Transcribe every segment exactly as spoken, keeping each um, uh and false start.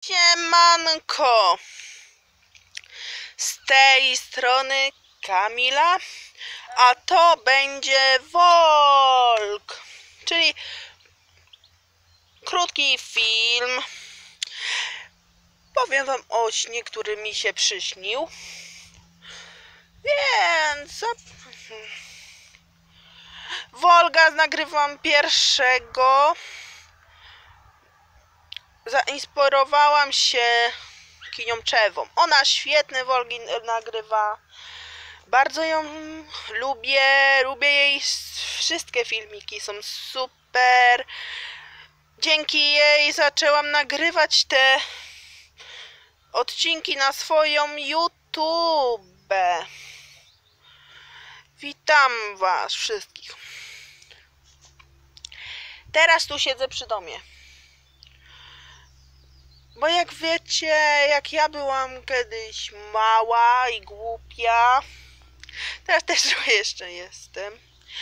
Siemanko! Z tej strony Kamila, a to będzie Volk, czyli krótki film. Powiem wam o śnie, który mi się przyśnił. Więc Volga nagrywam pierwszego. Zainspirowałam się Kinią Czewą. Ona świetne vlogi nagrywa. Bardzo ją lubię. Lubię jej wszystkie filmiki. Są super. Dzięki jej zaczęłam nagrywać te odcinki na swoją YouTube. Witam was wszystkich. Teraz tu siedzę przy domie. Bo jak wiecie, jak ja byłam kiedyś mała i głupia, teraz też trochę jeszcze jestem,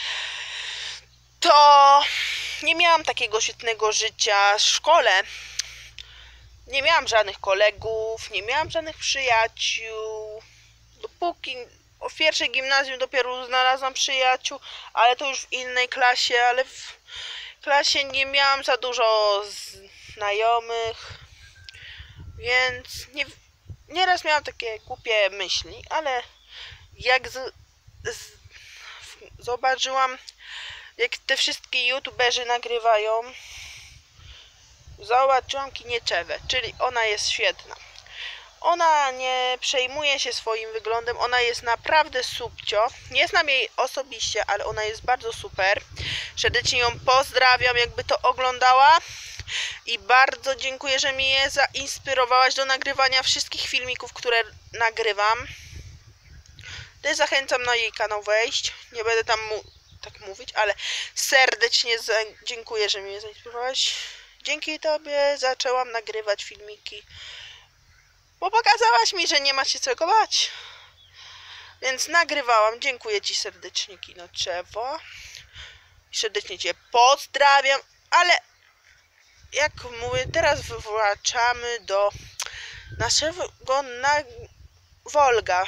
to nie miałam takiego świetnego życia w szkole. Nie miałam żadnych kolegów, nie miałam żadnych przyjaciół. Dopóki w pierwszej gimnazjum dopiero znalazłam przyjaciół, ale to już w innej klasie, ale w klasie nie miałam za dużo znajomych. Więc nie, nieraz miałam takie głupie myśli, ale jak z, z, zobaczyłam, jak te wszystkie youtuberzy nagrywają, zobaczyłam Kinię Czewę, czyli ona jest świetna. Ona nie przejmuje się swoim wyglądem, ona jest naprawdę subcio. Nie znam jej osobiście, ale ona jest bardzo super. Serdecznie ją pozdrawiam, jakby to oglądała. I bardzo dziękuję, że mnie zainspirowałaś do nagrywania wszystkich filmików, które nagrywam. Też zachęcam na jej kanał wejść. Nie będę tam mu tak mówić, ale serdecznie dziękuję, że mnie zainspirowałaś. Dzięki tobie zaczęłam nagrywać filmiki. Bo pokazałaś mi, że nie ma się czego bać. Więc nagrywałam. Dziękuję ci serdecznie, Kino Czewo. Serdecznie cię pozdrawiam, ale jak mówię, teraz wraczamy do naszego na Volga.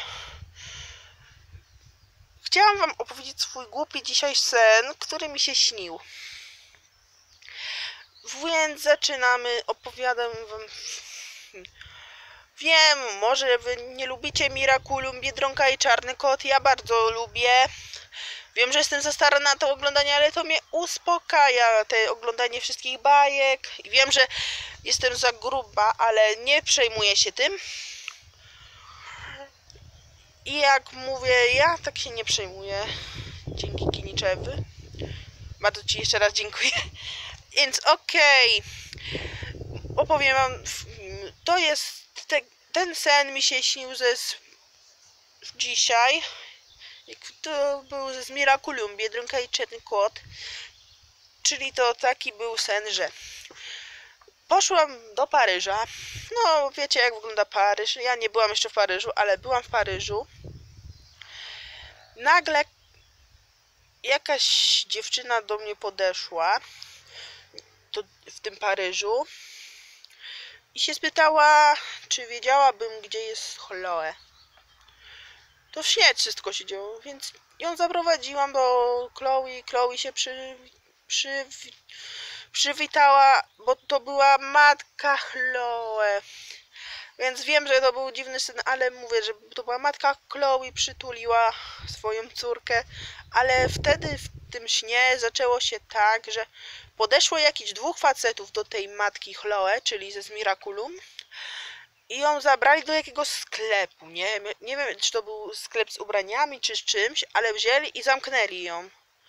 Chciałam wam opowiedzieć swój głupi dzisiaj sen, który mi się śnił. Więc zaczynamy, opowiadam wam. Wiem, może wy nie lubicie Miraculum, Biedronka i Czarny Kot, ja bardzo lubię. Wiem, że jestem za stara na to oglądanie, ale to mnie uspokaja, te oglądanie wszystkich bajek. I wiem, że jestem za gruba, ale nie przejmuję się tym. I jak mówię, ja tak się nie przejmuję. Dzięki Kini Czewy. Bardzo ci jeszcze raz dziękuję. Więc okej. Okay. Opowiem wam. To jest... Te, ten sen mi się śnił ze dzisiaj. To był z Miraculum, Biedronka i Czarny Kot. Czyli to taki był sen, że poszłam do Paryża. No, wiecie jak wygląda Paryż. Ja nie byłam jeszcze w Paryżu, ale byłam w Paryżu. Nagle jakaś dziewczyna do mnie podeszła to w tym Paryżu i się spytała, czy wiedziałabym, gdzie jest Chloe. To w śnie wszystko się działo, więc ją zaprowadziłam do Chloe. Chloe się przy, przy, przywitała, bo to była matka Chloe. Więc wiem, że to był dziwny sen, ale mówię, że to była matka Chloe, przytuliła swoją córkę. Ale wtedy w tym śnie zaczęło się tak, że podeszło jakichś dwóch facetów do tej matki Chloe, czyli ze Miraculum. I ją zabrali do jakiegoś sklepu, nie? Nie wiem, czy to był sklep z ubraniami, czy z czymś, ale wzięli i zamknęli ją.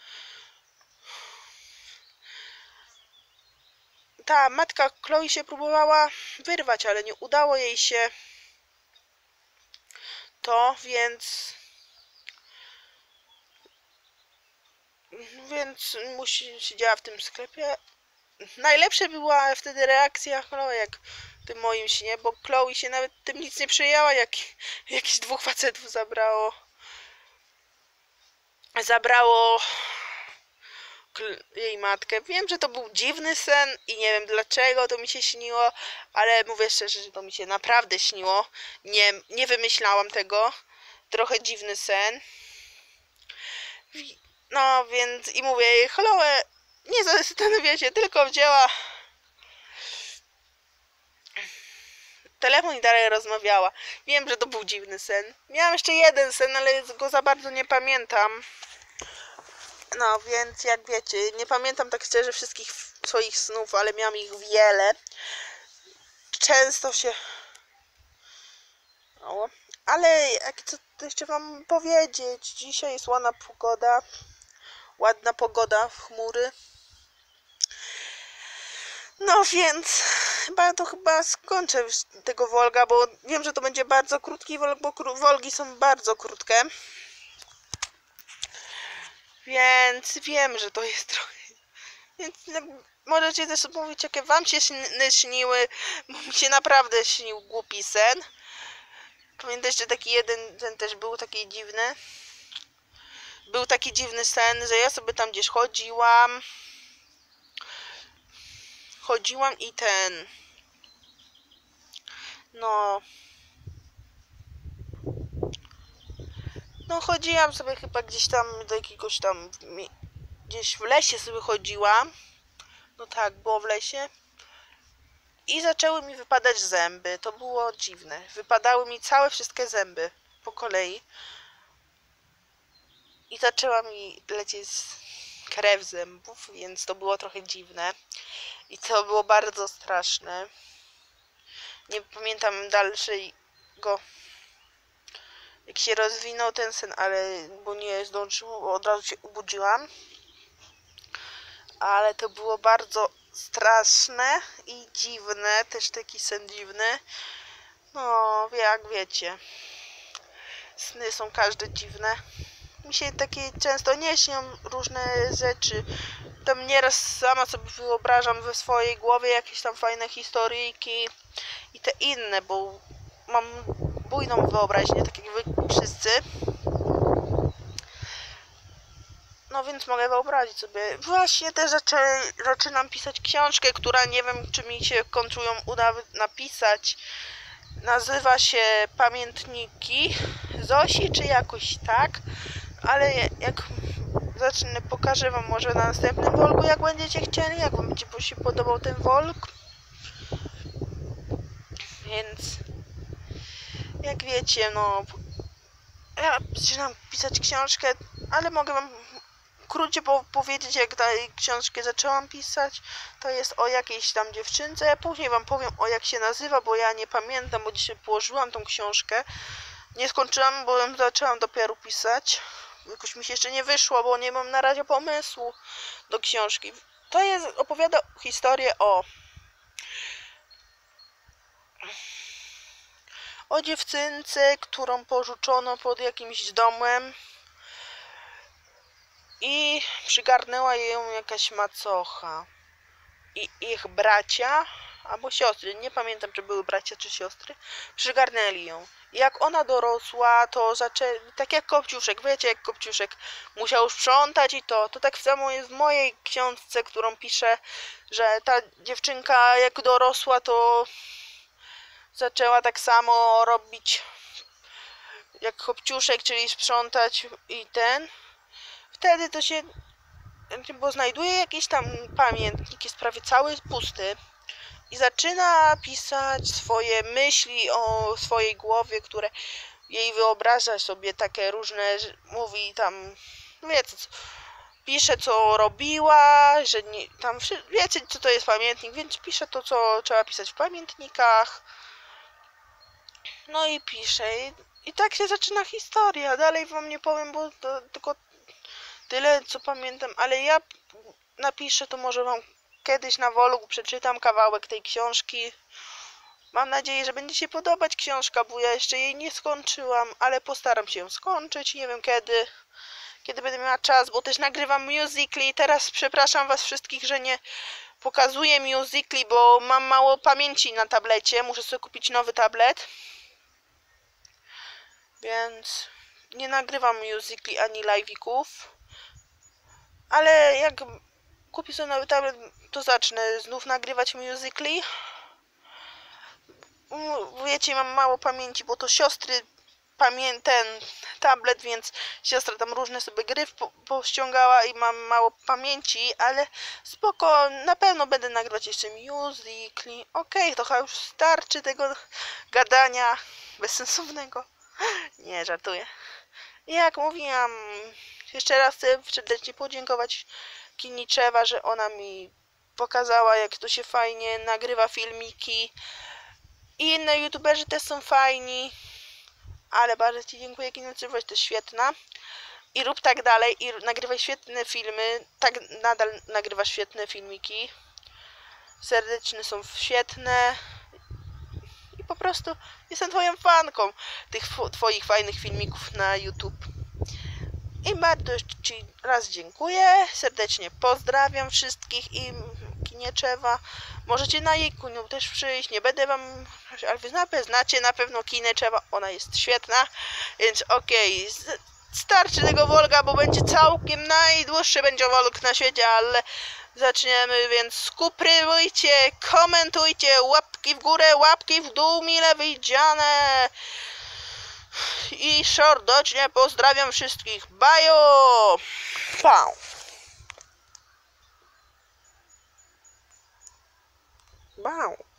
Ta matka Chloe się próbowała wyrwać, ale nie udało jej się to, więc... Więc musi, siedziała w tym sklepie. Najlepsza była wtedy reakcja Chloe, jak w tym moim śnie, bo Chloe się nawet tym nic nie przejęła, jak jakichś dwóch facetów zabrało zabrało jej matkę. Wiem, że to był dziwny sen i nie wiem dlaczego to mi się śniło, ale mówię szczerze, że to mi się naprawdę śniło. Nie, nie wymyślałam tego. Trochę dziwny sen. No więc i mówię, Chloe nie zastanawia się, tylko wzięła telefon i dalej rozmawiała. Wiem, że to był dziwny sen. Miałam jeszcze jeden sen, ale go za bardzo nie pamiętam. No więc jak wiecie, nie pamiętam tak szczerze wszystkich swoich snów, ale miałam ich wiele. Często się... O, ale jak co to jeszcze wam powiedzieć? Dzisiaj jest ładna pogoda. Ładna pogoda w chmury. No więc chyba to chyba skończę już tego vloga, bo wiem, że to będzie bardzo krótki vlog, bo vlogi są bardzo krótkie. Więc wiem, że to jest trochę... Więc możecie też mówić, jakie wam się sny śniły, bo mi się naprawdę śnił głupi sen. Pamiętacie, taki jeden, ten też był taki dziwny. Był taki dziwny sen, że ja sobie tam gdzieś chodziłam. Chodziłam i ten... No... No chodziłam sobie chyba gdzieś tam do jakiegoś tam... Gdzieś w lesie sobie chodziłam. No tak, było w lesie. I zaczęły mi wypadać zęby. To było dziwne. Wypadały mi całe wszystkie zęby po kolei. I zaczęła mi lecieć krew z zębów, więc to było trochę dziwne. I to było bardzo straszne. Nie pamiętam dalszego, jak się rozwinął ten sen, ale bo nie zdążyło, bo od razu się obudziłam. Ale to było bardzo straszne i dziwne, też taki sen dziwny. No, jak wiecie, sny są każde dziwne. Mi się takie często nie śnią różne rzeczy. Tam nieraz sama sobie wyobrażam we swojej głowie jakieś tam fajne historyjki i te inne, bo mam bujną wyobraźnię, tak jak wy wszyscy. No więc mogę wyobrazić sobie. Właśnie też zaczynam pisać książkę, która nie wiem, czy mi się końcu ją uda napisać. Nazywa się Pamiętniki Zosi, czy jakoś tak. Ale jak zacznę, pokażę wam może na następnym vlogu, jak będziecie chcieli, jak wam będzie się podobał ten vlog. Więc jak wiecie, no ja zaczynam pisać książkę, ale mogę wam krótko po powiedzieć, jak tę książkę zaczęłam pisać. To jest o jakiejś tam dziewczynce. Ja później wam powiem, o jak się nazywa, bo ja nie pamiętam, bo dzisiaj położyłam tą książkę. Nie skończyłam, bo ją zaczęłam dopiero pisać. Jakoś mi się jeszcze nie wyszło, bo nie mam na razie pomysłu do książki. To jest, opowiada historię o o dziewczynce, którą porzucono pod jakimś domem i przygarnęła ją jakaś macocha i ich bracia albo siostry, nie pamiętam, czy były bracia czy siostry, przygarnęli ją. I jak ona dorosła, to zaczęli, tak jak Kopciuszek, wiecie, jak Kopciuszek musiał sprzątać i to, to tak samo jest w mojej książce, którą piszę, że ta dziewczynka jak dorosła, to zaczęła tak samo robić jak Kopciuszek, czyli sprzątać i ten. Wtedy to się, bo znajduje jakiś tam pamiętnik, jest prawie cały pusty i zaczyna pisać swoje myśli o swojej głowie, które jej wyobraża sobie takie różne, mówi tam, wiecie, pisze co robiła, że nie, tam wiecie co to jest pamiętnik, więc pisze to, co trzeba pisać w pamiętnikach. No i pisze i, i tak się zaczyna historia. Dalej wam nie powiem, bo to tylko tyle co pamiętam, ale ja napiszę, to może wam kiedyś na vlogu przeczytam kawałek tej książki. Mam nadzieję, że będzie się podobać książka, bo ja jeszcze jej nie skończyłam, ale postaram się ją skończyć. Nie wiem kiedy, kiedy będę miała czas, bo też nagrywam Musical.ly i teraz przepraszam was wszystkich, że nie pokazuję Musical.ly, bo mam mało pamięci na tablecie. Muszę sobie kupić nowy tablet. Więc nie nagrywam Musical.ly ani live'ików. Ale jak kupię sobie nowy tablet, to zacznę znów nagrywać Musical.ly. Wiecie, mam mało pamięci, bo to siostry pamię ten tablet, więc siostra tam różne sobie gry po pościągała i mam mało pamięci, ale spoko, na pewno będę nagrywać jeszcze Musical.ly. Okej, okay, to chyba już starczy tego gadania bezsensownego. Nie, żartuję. Jak mówiłam, jeszcze raz chcę serdecznie podziękować Kiniczewa, że ona mi pokazała, jak to się fajnie nagrywa filmiki. I inne youtuberzy też są fajni. Ale bardzo ci dziękuję, Kiniczewa, to jest świetna. I rób tak dalej, i nagrywaj świetne filmy. Tak nadal nagrywasz świetne filmiki. Serdeczne są świetne. I po prostu jestem twoją fanką tych twoich fajnych filmików na YouTube. I bardzo ci raz dziękuję, serdecznie pozdrawiam wszystkich i Kiniczewa. Możecie na jej kuniu też przyjść, nie będę wam, ale wy znacie na pewno Kiniczewa, ona jest świetna, więc okej, okay. Starczy tego vloga, bo będzie całkiem najdłuższy będzie vlog na świecie, ale zaczniemy, więc subskrybujcie, komentujcie, łapki w górę, łapki w dół, mile widziane. I serdecznie pozdrawiam wszystkich. Bajo! Pau! Wow!